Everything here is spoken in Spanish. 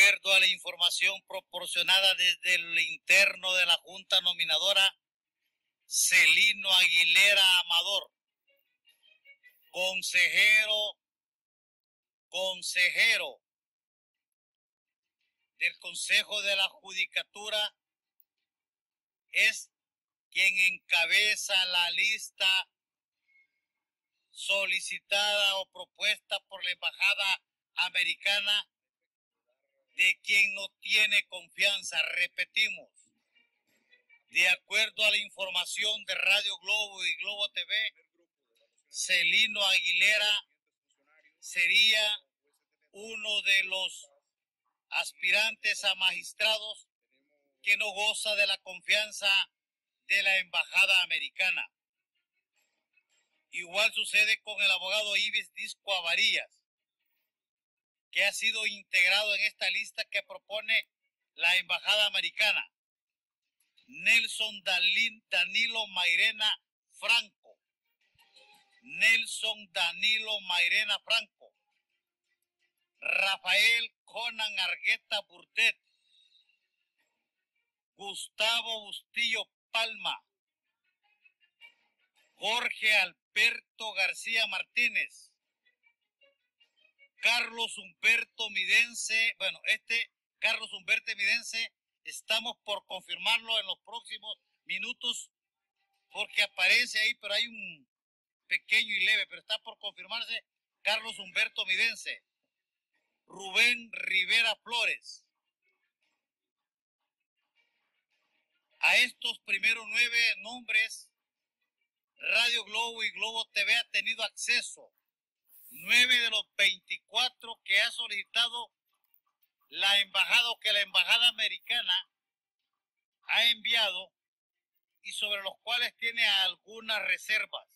acuerdo a la información proporcionada desde el interno de la Junta Nominadora, Celino Aguilera Amador, consejero del Consejo de la Judicatura, es quien encabeza la lista solicitada o propuesta por la Embajada Americana, de quien no tiene confianza. Repetimos, de acuerdo a la información de Radio Globo y Globo TV, Celino Aguilera sería uno de los aspirantes a magistrados que no goza de la confianza de la Embajada Americana. Igual sucede con el abogado Ibis Disco Avarías, que ha sido integrado en esta lista que propone la Embajada Americana. Nelson Danilo Mairena Franco. Nelson Danilo Mairena Franco. Rafael Conan Argueta Burdet. Gustavo Bustillo Palma. Jorge Alberto García Martínez. Carlos Humberto Midense. Bueno, Carlos Humberto Midense estamos por confirmarlo en los próximos minutos, porque aparece ahí, pero hay un pequeño y leve, pero está por confirmarse. Carlos Humberto Midense. Rubén Rivera Flores. A estos primeros 9 nombres, Radio Globo y Globo TV ha tenido acceso. 9 de los 24 que ha solicitado la embajada, o que la Embajada Americana ha enviado, y sobre los cuales tiene algunas reservas.